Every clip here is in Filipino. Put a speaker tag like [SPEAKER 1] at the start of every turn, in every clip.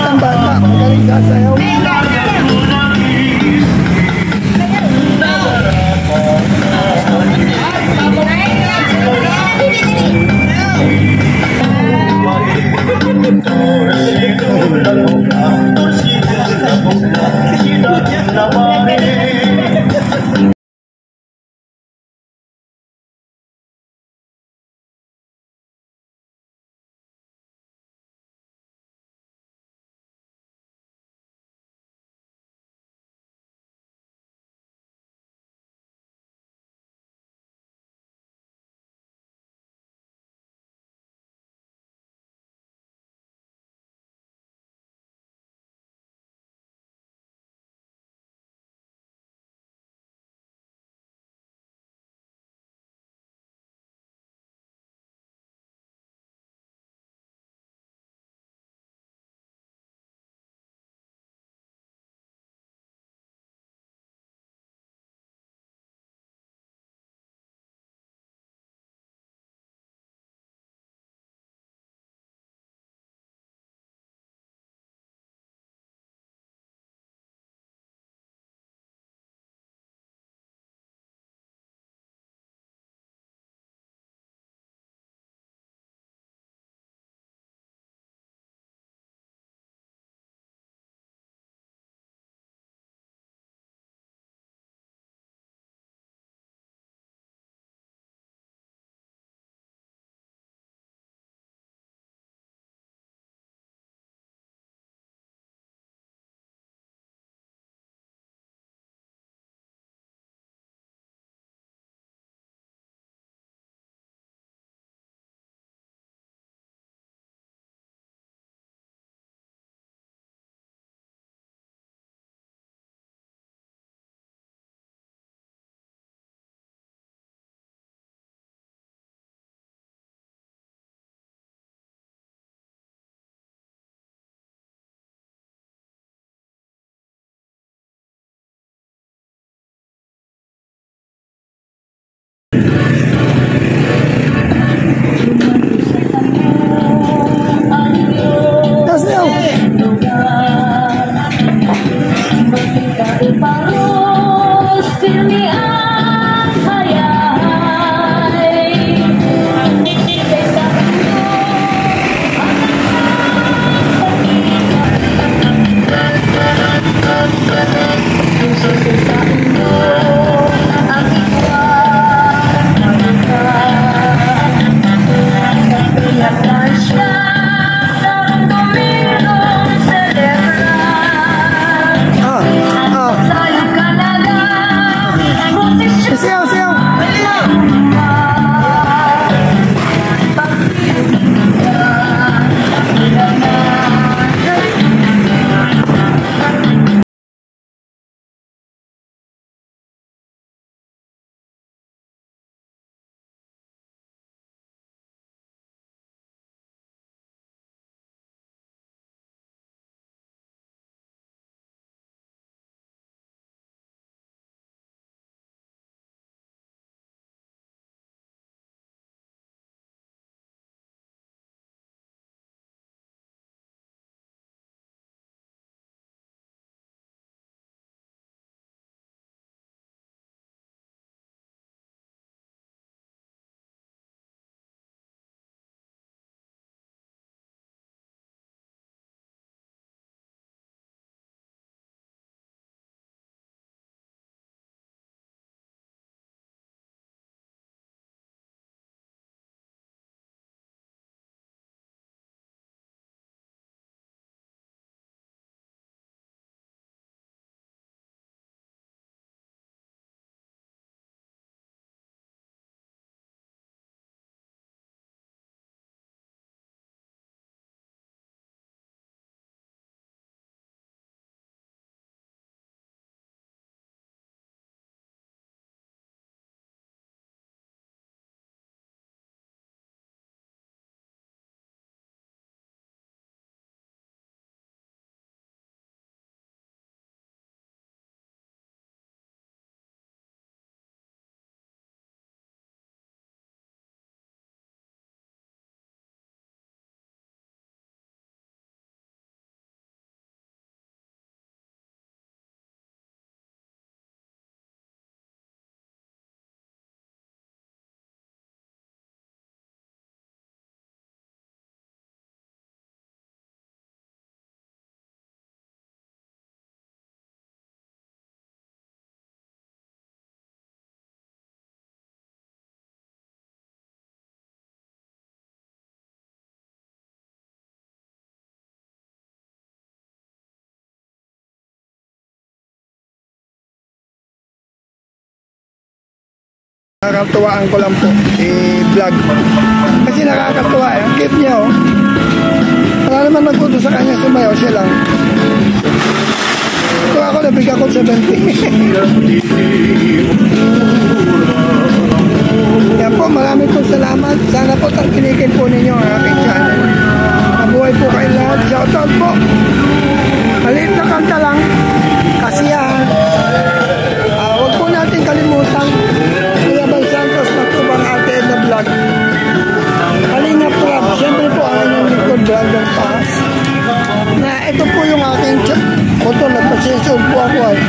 [SPEAKER 1] ang bata, magaling sasayaw. kakatuwaan ko lang po i-vlog. Kasi nakakatuwa eh. Ang cute niya oh. Wala naman nagputo sa kanya sumayaw, siya lang. Ito ako, nabigyan ko 70. Yan po, marami po salamat. Sana po tangkilikin po ninyo ang aking channel. Mabuhay po kayo lahat. Shoutout po. Maliit na kanta lang. Kasiyahan. Huwag po natin kalimutan. Kuya Bal Santos, Matubang Ate Edna Vlog. Kalingap Rap. Siyempre po ang inyong likod vlog ng Paas. Na ito po yung aking motor. Nagpasensyon po ako ay.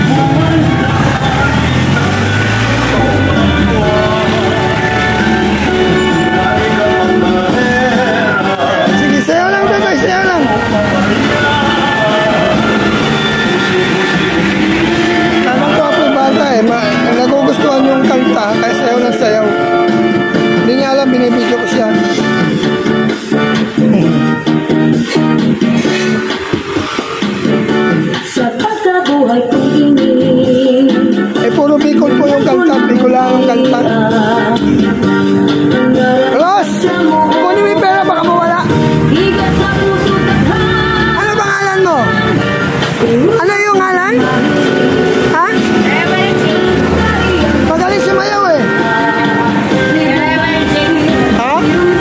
[SPEAKER 1] Sige, sayo lang tayo. Sayo lang. Tanong ko po bata eh. Nagugustuhan yung kanta. Kaya sayaw ng sayaw. Hindi niya alam, binibidyo ko siya.
[SPEAKER 2] Sa pagkabuhay kong ini,
[SPEAKER 1] Puro Bicol po yung kanta. Bicolanong kanta. Los! Kunin mo yung pera, baka mawala.
[SPEAKER 2] bigat sa puso tadhana.
[SPEAKER 1] Ano pangalan mo? Ano yung ngalan? Ha? Magaling sumayaw eh. Ha?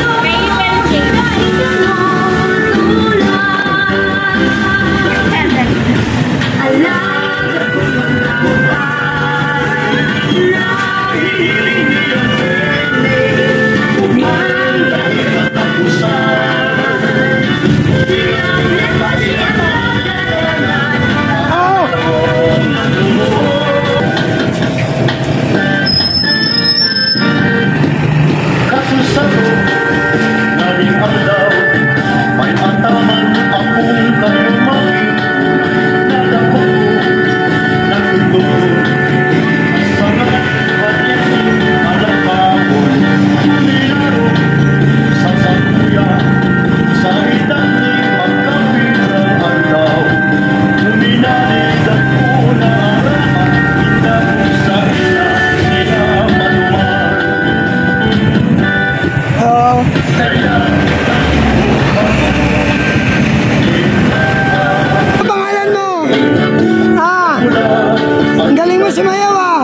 [SPEAKER 1] Ang galing mo sumayaw ah!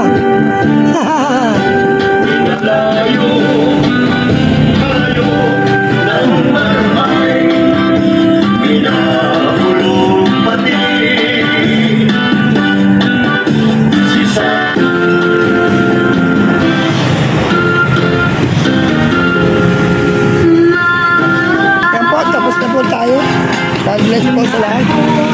[SPEAKER 1] Yan po, tapos na po tayo. God bless po sa lahat.